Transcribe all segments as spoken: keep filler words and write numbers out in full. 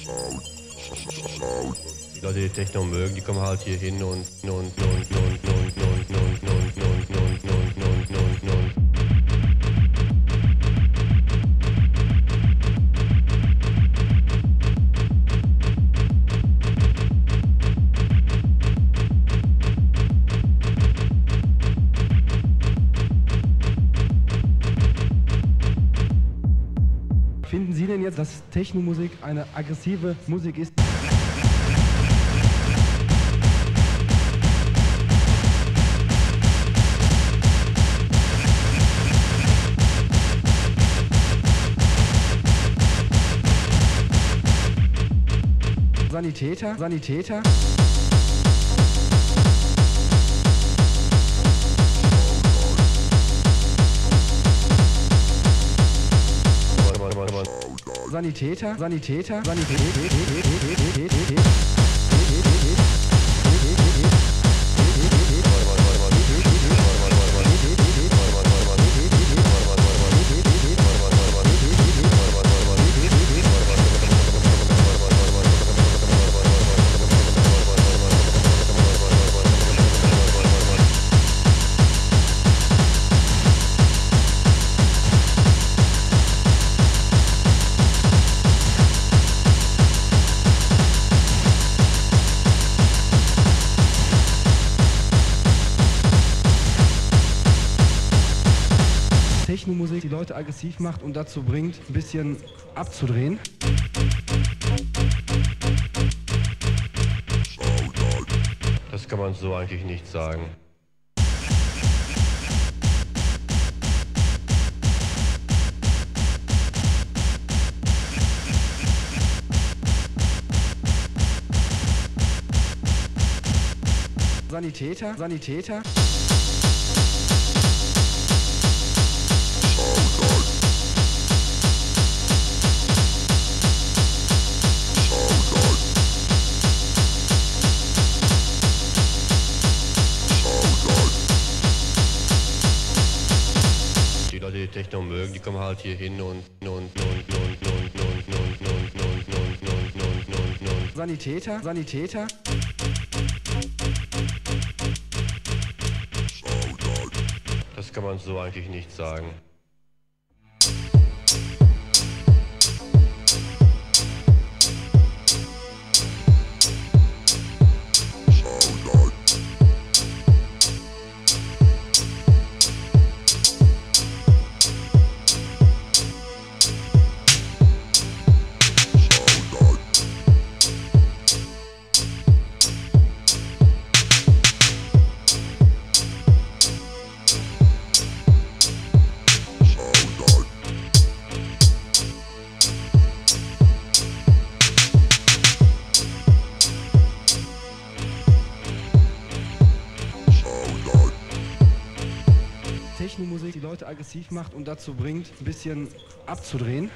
Die Leute, die Techno mögen, die kommen halt hier hin und und und und und und und und und und und und und. Finden Sie denn jetzt, dass Technomusik eine aggressive Musik ist? Sanitäter, Sanitäter. Sanitäter, Sanitäter, Sanitäter. Technomusik die Leute aggressiv macht und dazu bringt, ein bisschen abzudrehen. Das kann man so eigentlich nicht sagen. Sanitäter, Sanitäter. Die Leute, die Techno mögen, die kommen halt hier hin und und und und und und und und und und und und. Sanitäter, Sanitäter. Das kann man so eigentlich nicht sagen. Technomusik die Leute aggressiv macht und dazu bringt, ein bisschen abzudrehen.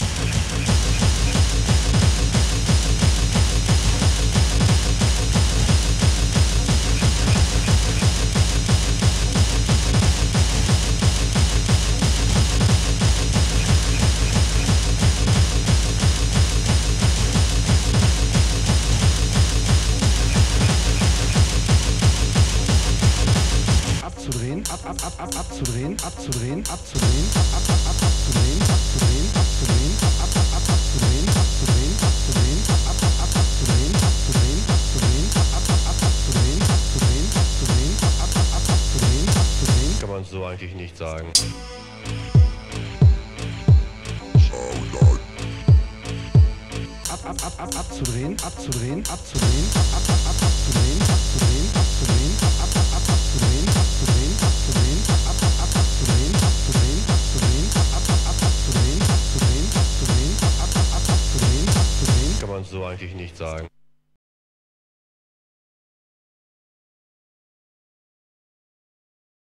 Abzudrehen, ab, ab, ab, ab, abzudrehen, abzudrehen, abzudrehen, ab, ab, ab, ab, abzudrehen, abzudrehen, abzudrehen, ab, ab, ab, ab, abzudrehen, abzudrehen, abzudrehen, ab, ab, ab, ab, abzudrehen, abzudrehen, abzudrehen, ab, ab, ab, ab, abzudrehen, abzudrehen, abzudrehen, ab, ab, ab, ab, abzudrehen, abzudrehen. Kann man so eigentlich nicht sagen. Ab, ab, ab, ab, abzudrehen, abzudrehen, abzudrehen, ab, ab, ab, ab, abzudrehen, abzudrehen, abzudrehen, ab, ab, ab, ab, abzudrehen, abzudrehen, abzudrehen, ab, ab, ab, ab, abzudrehen, abzudrehen, abzudrehen, ab, ab, ab, ab, abzudrehen, abzudrehen, abzudrehen, ab, ab, ab, ab, abzudrehen, abzudrehen. Kann man so eigentlich nicht sagen.